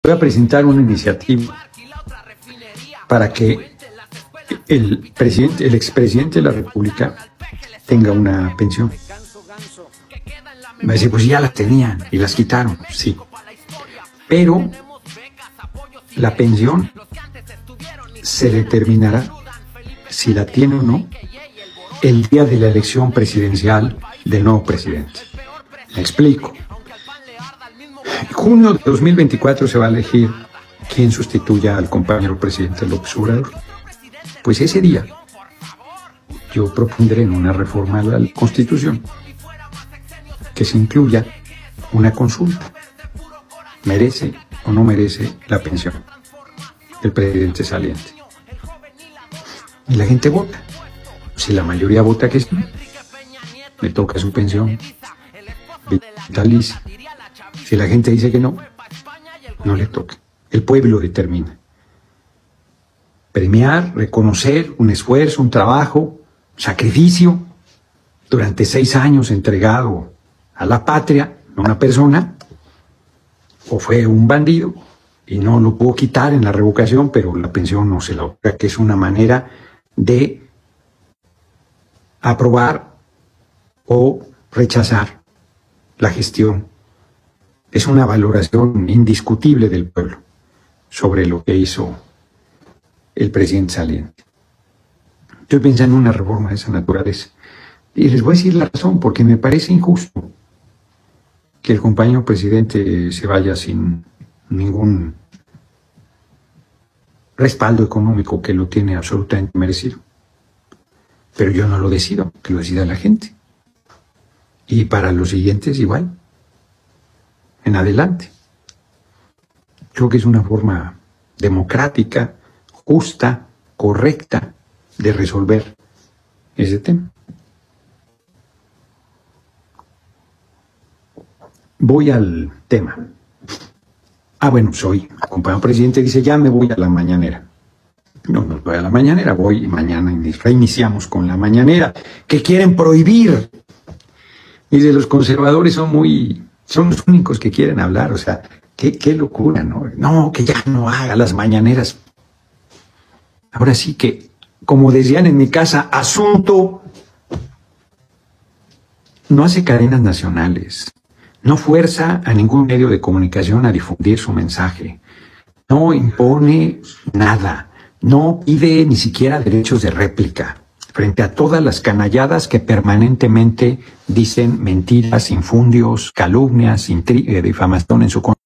Voy a presentar una iniciativa para que el expresidente de la República tenga una pensión. Me dice, pues ya las tenían y las quitaron, sí. Pero la pensión se determinará si la tiene o no el día de la elección presidencial del nuevo presidente. Me explico. En junio de 2024 se va a elegir quién sustituya al compañero presidente López Obrador. Pues ese día yo propondré en una reforma a la Constitución que se incluya una consulta. ¿Merece o no merece la pensión el presidente saliente? Y la gente vota. Si la mayoría vota que sí, le toca su pensión vitalicia. Si la gente dice que no, no le toca. El pueblo determina. Premiar, reconocer un esfuerzo, un trabajo, sacrificio durante 6 años entregado a la patria, a una persona, o fue un bandido y no lo pudo quitar en la revocación, pero la pensión no se la otorga, que es una manera de aprobar o rechazar la gestión. Es una valoración indiscutible del pueblo sobre lo que hizo el presidente saliente. Estoy pensando en una reforma de esa naturaleza. Y les voy a decir la razón, porque me parece injusto que el compañero presidente se vaya sin ningún respaldo económico, que lo tiene absolutamente merecido. Pero yo no lo decido, que lo decida la gente. Y para los siguientes igual. En adelante. Creo que es una forma democrática, justa, correcta de resolver ese tema. Voy al tema. Bueno, soy el compañero presidente, dice, ya me voy a la mañanera. No voy a la mañanera, voy y mañana reiniciamos con la mañanera, que quieren prohibir. Y de los conservadores son los únicos que quieren hablar, o sea, qué locura, ¿no? No, que ya no haga las mañaneras. Ahora sí que, como decían en mi casa, asunto no hace cadenas nacionales, no fuerza a ningún medio de comunicación a difundir su mensaje, no impone nada, no pide ni siquiera derechos de réplica frente a todas las canalladas que permanentemente dicen mentiras, infundios, calumnias, difamación en su contra.